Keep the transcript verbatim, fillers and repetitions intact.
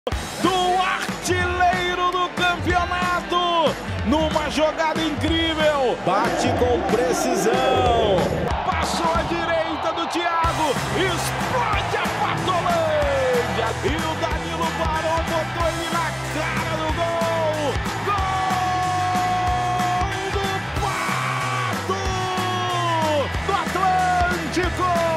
do artilheiro do campeonato, numa jogada incrível, bate com precisão, passou à direita do Thiago, explode a Patolândia, e o Danilo parou, botou ele na cara do gol, gol do Pato, do Atlântico!